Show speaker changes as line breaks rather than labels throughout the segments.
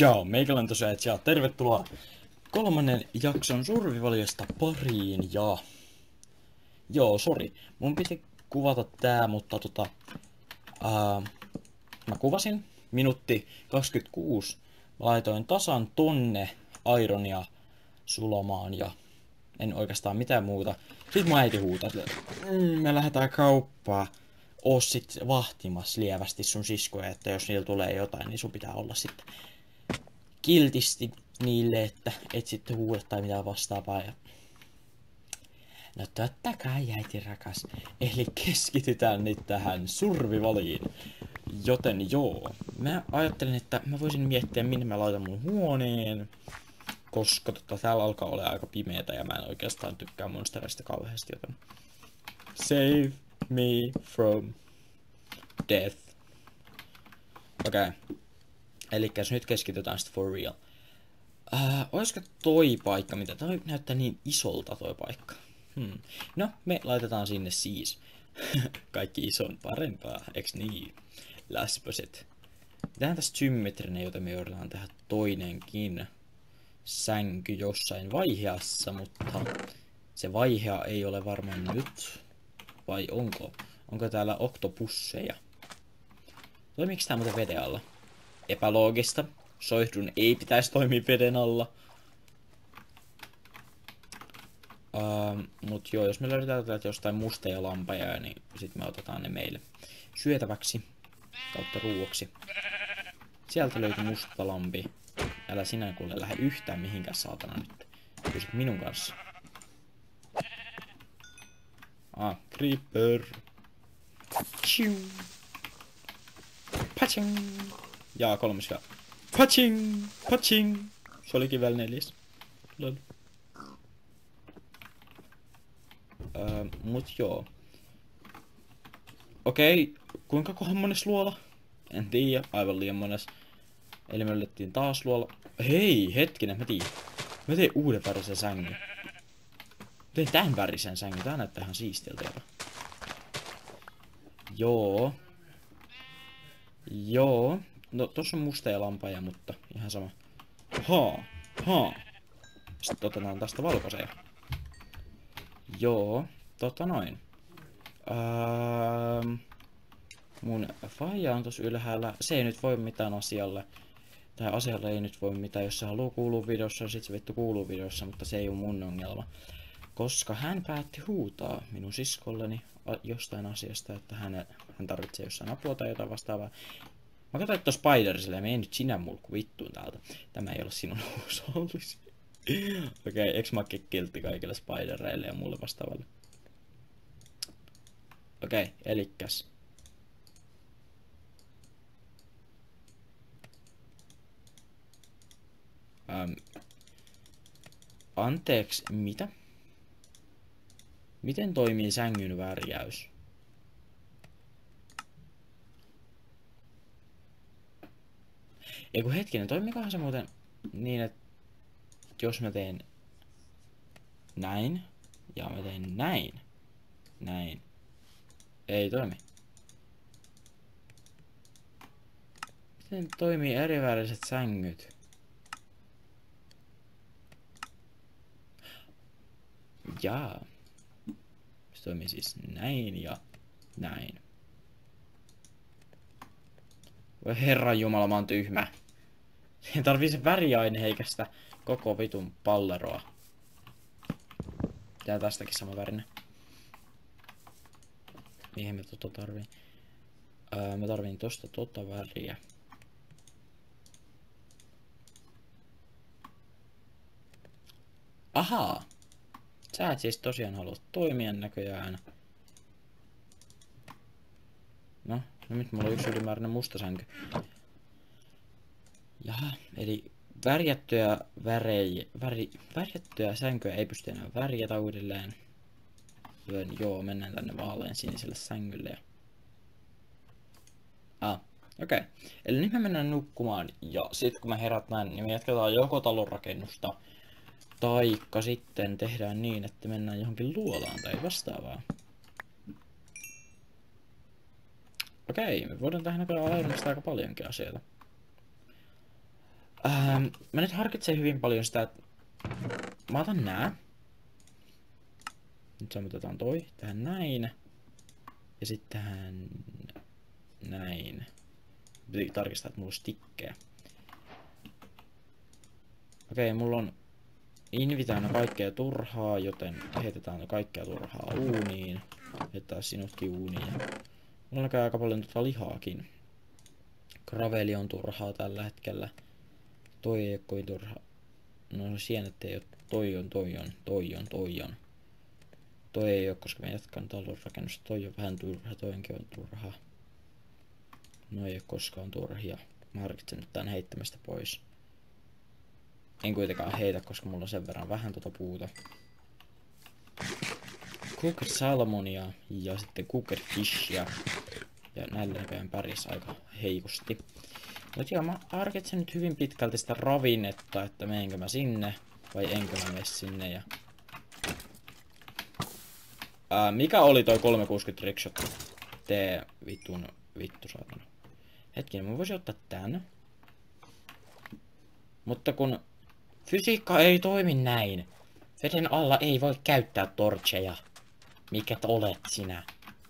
Ciao, meikäläinen tosiaan, ja tervetuloa kolmannen jakson Survivaliosta pariin, ja... Joo, sori, mun piti kuvata tää, mutta mä kuvasin, minuutti 26, mä laitoin tasan tonne ironia sulamaan, ja en oikeastaan mitään muuta. Sitten mun äiti huutaa, me lähdetään kauppaan, oo sit vahtimassa lievästi sun siskoja, että jos niillä tulee jotain, niin sun pitää olla sitten kiltisti niille, että et sitten huuda tai mitään vastaavaa. Ja... No totta kai, äiti rakas. Eli keskitytään nyt tähän survivaliin. Joten joo, mä ajattelin, että mä voisin miettiä, minne mä laitan mun huoneen. Koska täällä alkaa olla aika pimeetä ja mä en oikeastaan tykkää monsterista kauheasti, joten... Save me from death. Okei. Elikkäs nyt keskitytään sitten for real. Olisiko toi paikka, mitä toi näyttää niin isolta toi paikka? No, me laitetaan sinne siis. Kaikki ison parempaa, eks niin? Läspöset. Tehdään tästä symmetrinen, joten me joudutaan tehdä toinenkin sänky jossain vaiheessa, mutta se vaihea ei ole varmaan nyt. Vai onko? Onko täällä oktopusseja? Toimiiko tää muuten veden alla? Epäloogista. Soihdun ei pitäisi toimia veden alla. Mut joo, jos me löydetään täältä jostain musteja lampaja, niin sit me otetaan ne meille syötäväksi kautta ruuaksi. Sieltä löytyi musta lampi. Älä sinä kuule lähde yhtään mihinkään saatana nyt. Pysyt minun kanssa. Creeper. Chiu. Paching. Ja kolmas vielä. Paching! Paching! Se olikin vielä 4. Lol. Mut joo. Okei, kuinka kohan mones luola? En tiedä, aivan liian mones. Eli me löydettiin taas luola. Hei, hetkinen, mä tiedän. Mä tein uuden värisen sängyn. Mä tein tämän värisen sängyn, tää näyttää ihan siistiltä jopa. Joo. Joo. No, tossa on mustia lampaja, mutta ihan sama. Sitten otetaan tästä valkoisia. Joo, noin. Mun faija on tossa ylhäällä. Se ei nyt voi mitään asialle. Tai asialle ei nyt voi mitään. Jos se haluaa kuulua videossa, sit se vittu kuuluu videossa, mutta se ei oo mun ongelma. Koska hän päätti huutaa minun siskolleni jostain asiasta, että hän tarvitsee jossain apua tai jotain vastaavaa. Mä katsoin, että Spider silleen, mene nyt sinä mulkku vittuun täältä. Tämä ei ole sinun huushollisi. Okei, eks mä kiltti kaikille spidereille ja mulle vastaavalle. Okei, elikkäs. Anteeksi, mitä? Miten toimii sängyn värjäys? Eiku hetkinen, toimikohan se muuten niin, että jos mä teen näin ja mä teen näin, ei toimi. Miten toimii eriväriset sängyt? Jaa. Se toimii siis näin ja näin. Voi herranjumala, mä oon tyhmä. Siihen tarvii se väriaine eikä sitä koko vitun palleroa. Tää tästäkin sama värinen. Mihin me tarvii? Mä tarviin tosta väriä. Ahaa! Sä et siis tosiaan halua toimia näköjään. No nyt mulla on yksi ylimääräinen musta sänky. Jaha, eli värjättyjä sänkyjä ei pysty enää värjätä uudelleen. Joten joo, mennään tänne vaalean siniselle sängylle. Okei. Eli nyt me mennään nukkumaan ja sit kun me herätään, niin me jatketaan joko talonrakennusta. Taikka sitten tehdään niin, että mennään johonkin luolaan tai vastaavaa. Okei, me voidaan tehdä näköjään aika paljonkin asioita. Mä nyt harkitsen hyvin paljon sitä, että mä otan nää. Nyt sammutetaan toi tähän näin. Ja sitten tähän näin. Piti tarkistaa, että mulla on stikkejä. Okei, mulla on invitään kaikkea turhaa, joten heitetään kaikkea turhaa uuniin. Heitetään sinutkin uuniin. Mulla näkyy aika paljon lihaakin. Graveli on turhaa tällä hetkellä. Toi ei oo kovin turhaa. No sienet ei oo. Toi on. Toi ei oo, koska me jatkan talonrakennusta. Toi on vähän turha, toinkin on turha. No ei oo koskaan turhia. Mä harkitsen nyt tän heittämästä pois. En kuitenkaan heitä, koska mulla on sen verran vähän puuta. Cooked salmonia ja sitten cooked fishia. Ja näillä näköjään pärjäs aika heikosti. Mut joo, mä harkitsen nyt hyvin pitkälti sitä ravinnetta, että meenkö mä sinne vai enkö mä mene sinne. Ja... mikä oli toi 360 trickshot? Tee vittu saatana. Hetkinen, mä voisin ottaa tän. Mutta kun fysiikka ei toimi näin. Veden alla ei voi käyttää torcheja. Mikä olet sinä?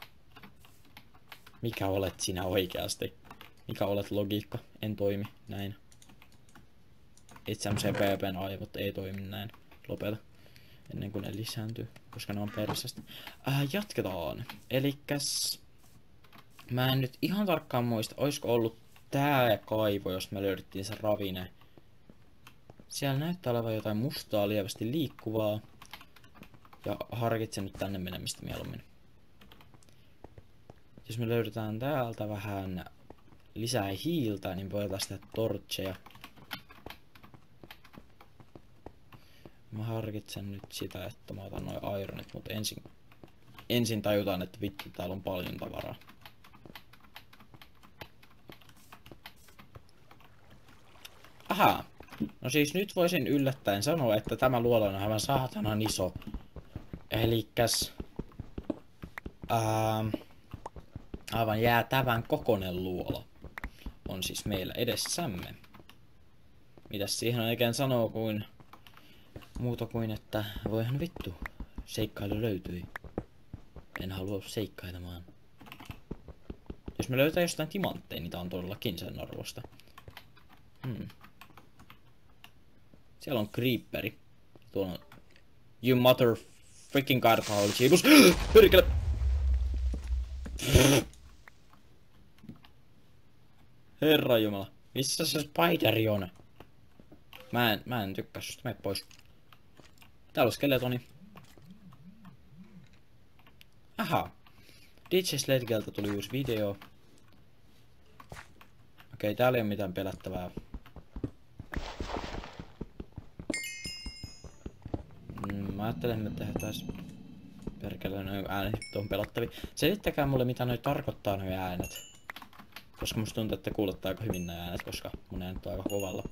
Mikä olet sinä oikeasti? Mikä olet logiikka? En toimi näin. Itsemsen PP:n aivot ei toimi näin. Lopeta. Ennen kuin ne lisääntyy, koska ne on persästä. Jatketaan. Elikkäs... Mä en nyt ihan tarkkaan muista, oisko ollut tää kaivo, jos me löydettiin se ravine. Siellä näyttää olevan jotain mustaa lievästi liikkuvaa. Ja harkitsen nyt tänne menemistä mieluummin. Jos me löydetään täältä vähän lisää hiiltä, niin voidaan tehdä torcheja. Mä harkitsen nyt sitä, että mä otan noin ironit, mutta ensin tajutaan, että vittu täällä on paljon tavaraa. Ahaa. No siis nyt voisin yllättäen sanoa, että tämä luola on aivan saatanan iso. Elikkäs... aivan jäätävän kokonen luola on siis meillä edessämme. Mitäs siihen oikein sanoo kuin... Muuta kuin, että voihan vittu, seikkailu löytyi. En halua seikkailemaan. Jos me löytää jostain timantteja, niin tää on todellakin sen arvosta. Siellä on creeperi. Tuolla on... You mother freaking god, oli siivus. Perkele! Herranjumala. Missä se spideri on? Mä en tykkää susta, mene pois. Täällä on skeletoni. Aha. DJ Sledgeltä tuli uusi video. Okei, täällä ei oo mitään pelättävää. Mä ajattelen, että tehdään perkele, noin äänet on pelottavia. Selittäkää mulle, mitä noi tarkoittaa noi äänet. Koska musta tuntuu, että kuulottaa aika hyvin noi äänet, koska mun äänet on aika kovalla.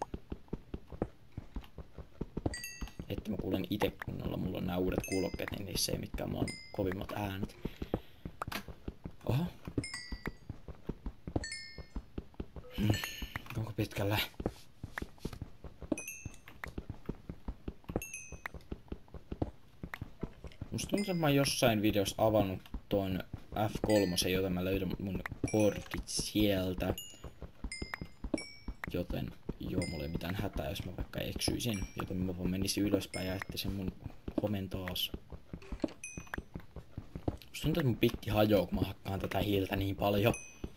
Että mä kuulen ite kunnolla, mulla on nää uudet kuulokkeet, niin niissä ei mitkään mun kovimmat äänet. Oho. Onko pitkällä? Musta tuntuu, että mä oon jossain videossa avannut ton F3, joten mä löydän mun kortit sieltä. Joten joo, mulla ei mitään hätää, jos mä vaikka eksyisin. Joten mä vaan menisin ylöspäin ja etsisin mun homen taas. Musta tuntuu, että mun pikki hajoaa, kun mä hakkaan tätä hiiltä niin paljon.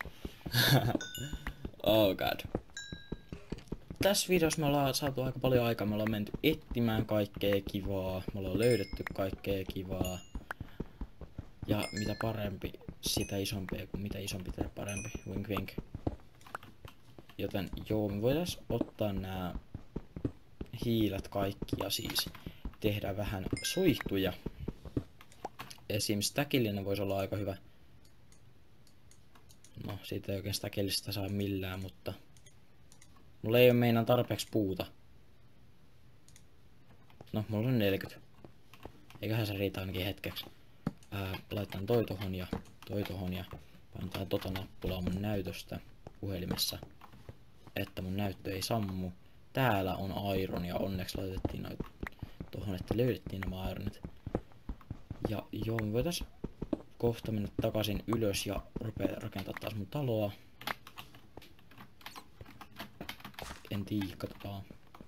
Oh god. Tässä videossa me ollaan saatu aika paljon aikaa. Me ollaan menty etsimään kaikkea kivaa. Me ollaan löydetty kaikkea kivaa. Ja mitä parempi, sitä isompia. Mitä isompi, sitä parempi. Wink wink. Joten joo, me voitais ottaa nää hiilet kaikki ja siis tehdä vähän suihtuja. Esim. Stäkillinen voisi olla aika hyvä. No, siitä ei oikein stäkillistä saa millään, mutta... Mulla ei oo meinaan tarpeeksi puuta. No, mulla on 40. Eiköhän se riitä ainakin hetkeksi. Laitan toi tohon ja painetaan tota nappulaa mun näytöstä puhelimessa. Että mun näyttö ei sammu. täällä on iron ja onneksi laitettiin noita tohon, että löydettiin nämä ironit. Ja joo, me voitais kohta mennä takaisin ylös ja rupea rakentaa taas mun taloa. En tiedä, katsotaan.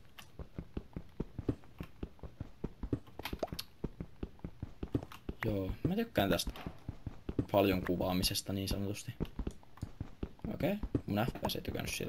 Joo, mä tykkään tästä paljon kuvaamisesta niin sanotusti. Okei, mun FPS ei tykännyt siitä.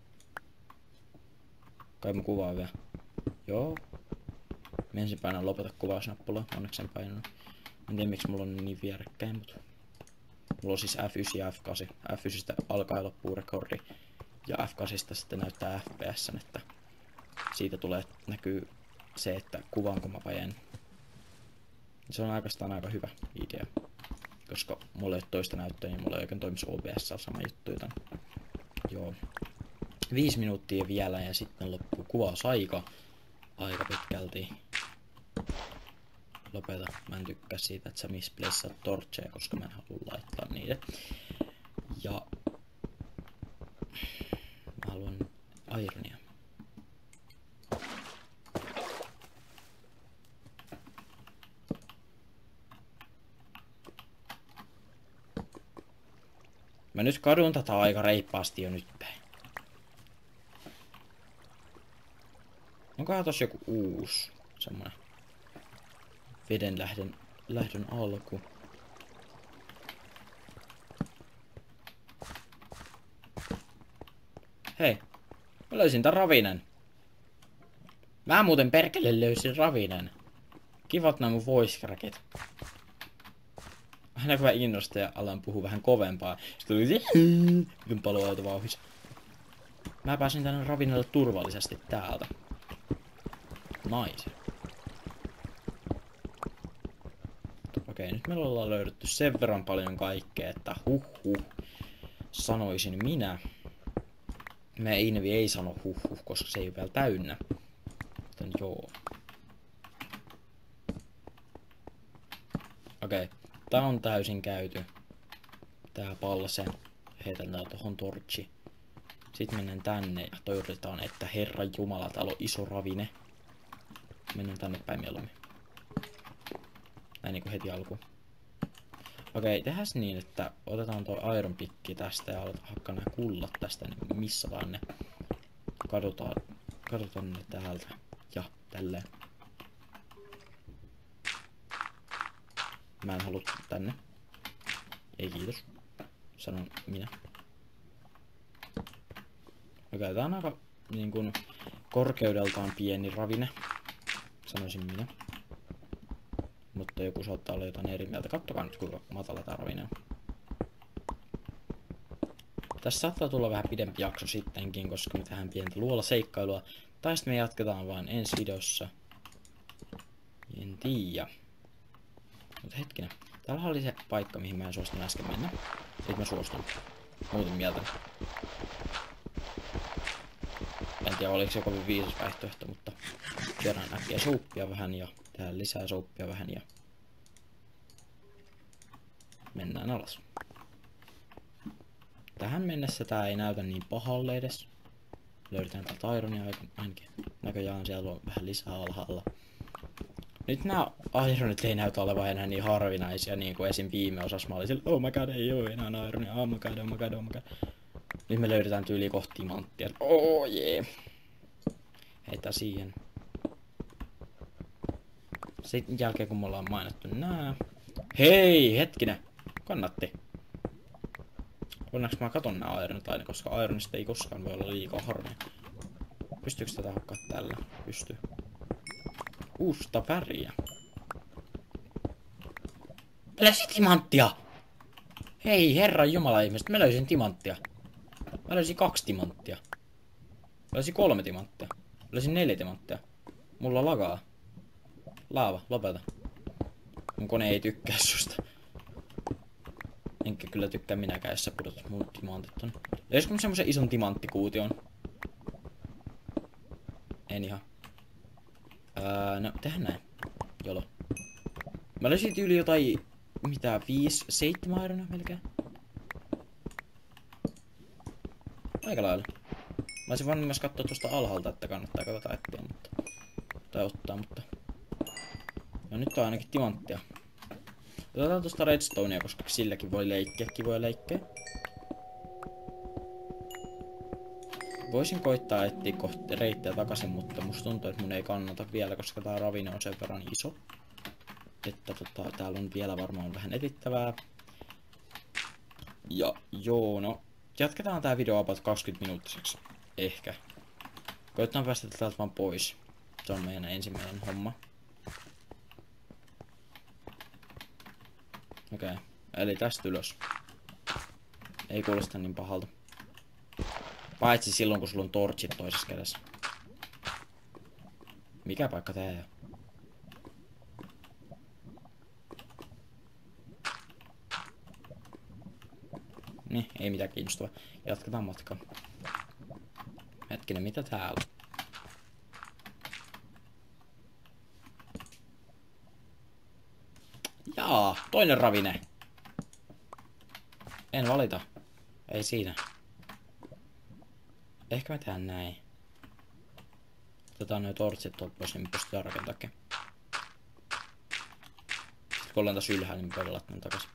Kai mä kuvaan vielä. Joo. Mä ensin painan lopeta kuvausnappulaa, onneksi en painanut. En tiedä miksi mulla on niin vierekkäin, mutta... Mulla on siis F9 ja F8. F9 alkaa ja loppuu rekordi. Ja F8 sitten näyttää FPS, että siitä näkyy se, että kuvaanko mä vai en. Se on oikeastaan aika hyvä idea. Koska mulla ei ole toista näyttöä, niin mulla ei oikein toimisi OBS sama juttu, joten... Joo. 5 minuuttia vielä ja sitten loppuu kuvausaika. Aika pitkälti. Lopeta. Mä en tykkää siitä, että sä misplaceat torcheja, koska mä en halua laittaa niitä. Ja... Mä haluan ironia. Mä nyt kadun tätä aika reippaasti jo nyt päin. Onkohan tossa joku uusi semmonen veden lähdön alku? Hei, mä löysin tän ravinen. Mä muuten perkele löysin ravinen. Kivat nämä mun voice crackit. Aina kun mä innostan ja alan puhua vähän kovempaa, sit tuli miten paloauto vauhis. Mä pääsin tänne ravinnolle turvallisesti täältä. Nice. Okei, nyt meillä ollaan löydetty sen verran paljon kaikkea, että sanoisin minä. Meidän Invi ei sano koska se ei ole vielä täynnä. Joten joo. Okei, tää on täysin käyty. Tää pallase. Heitellään tohon torchi. Sitten mennään tänne ja toivotetaan, että Herran Jumala, täällä on iso ravine. Mennään tänne päin mieluummin. Näin niinku heti alkuun. Okei, tehdään niin, että otetaan tuo iron pikki tästä ja aletaan hakkaa nämä kullat tästä, niin missataan ne. Kadotaan ne täältä. Ja tälleen. Mä en halua tänne. Ei kiitos. Sanon minä. Okei, tää on aika niin kun korkeudeltaan pieni ravine. Sanoisin minä. Mutta joku saattaa olla jotain eri mieltä. Kattokaa nyt kuinka matala tää ravine on. Tässä saattaa tulla vähän pidempi jakso sittenkin, koska me tehdään pientä luolasseikkailua. Tai sitten me jatketaan vain ensi videossa. En tiedä. Mutta hetkinen. Täällä oli se paikka, mihin mä en suostunut äsken mennä. Sitten mä suostun. Muuten mieltä. En tiedä oliko se kovin viisas vaihtoehto, mutta kerran äkkiä souppia vähän ja täällä lisää souppia vähän ja mennään alas. Tähän mennessä tää ei näytä niin pahalle edes. Löydetään täältä ironia ainakin. Näköjään siellä on vähän lisää alhaalla. Nyt nämä ironit ei näytä olevan enää niin harvinaisia, niin kuin esim. Viime osassa mä olin sillä, oh my god, ei oo enää ironia, oh my god, oh my god, oh my god. Nyt me löydetään tyyli kohti timanttia. Oh jee. Heitä siihen. Sitten jälkeen kun me ollaan mainittu nää. Hei, hetkinen. Kannatti. Onneksi mä katon nää ironit aina, koska ironista ei koskaan voi olla liikaa harmia. Pystyykö tätä hakkaa tällä? Pystyy. Uusta väriä. Mä löysin timanttia! Hei, herran jumala ihmiset, mä löysin timanttia. Mä löysin 2 timanttia. Mä löysin 3 timanttia. Mä löysin 4 timanttia. Mulla lagaa. Laava, lopeta. Mun kone ei tykkää susta. Enkä kyllä tykkää minäkään, jos sä pudotat mun timantit tonne. Löysikö mä semmosen ison timanttikuution? En ihan. No, tehdään näin. Jolo. Mä löysin yli jotain... Mitä? 5-7 ironia melkein? Aika lailla. Mä olisin voinut myös katsoa tuosta alhaalta, että kannattaako tätä etsiä, mutta... Tai ottaa, mutta... No nyt on ainakin timanttia. Otetaan tuosta redstonea, koska silläkin voi leikkiä kivoja leikkejä. Voisin koittaa etsiä kohti reittejä takaisin, mutta musta tuntuu, että mun ei kannata vielä, koska tää ravine on sen verran iso. Että täällä on vielä varmaan vähän etittävää. Ja joo, no jatketaan tää video about 20 minuuttiseksi. Ehkä. Koitetaan päästä täältä vaan pois. Se on meidän ensimmäinen homma. Okei, eli tästä ylös. Ei kuulosta niin pahalta. Paitsi silloin, kun sulla on torchit toisessa kädessä. Mikä paikka tää on? Niin, ei mitään kiinnostavaa. Jatketaan matkaa. Hetkinen, mitä täällä on? Jaa, toinen ravine. En valita. Ei siinä. Ehkä me tehdään näin. Otetaan noin tortsit tuolta pois, niin me pystytään rakentaakin. Sitten kun ollaan tässä ylhäällä, niin me voidaan laittaa takaisin.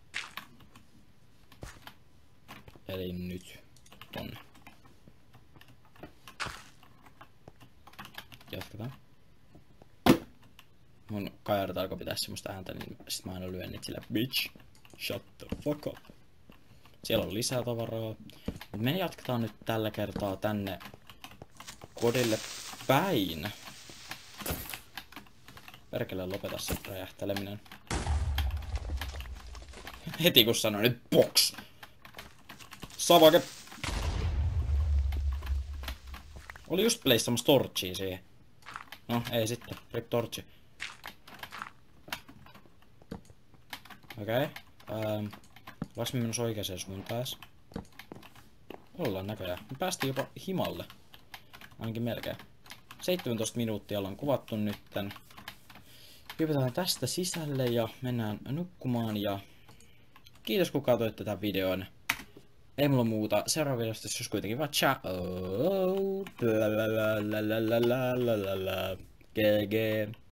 Eli nyt tonne. Jatketaan. Mun kajarat alkoi pitää semmoista ääntä, niin sit mä aina lyön niitä sillä bitch, shut the fuck up. Siellä on lisää tavaraa. Mut me jatketaan nyt tällä kertaa tänne kodille päin. Perkele, lopeta se räjähteleminen. Heti kun sanoin nyt box. Savake. Oli just pleissamassa torchia siihen. No, ei sitten. Rip torchi. Okei. Ollaanko me menossa oikeaan suuntaan? Ollaan näköjään. Me päästiin jopa himalle. Ainakin melkein. 17 minuuttia ollaan kuvattu nytten. Hypätään tästä sisälle ja mennään nukkumaan ja... Kiitos kun katsoitte tämän videon. Ei mulla muuta. Seuraava videosta jos kuitenkin vaan ciao. GG.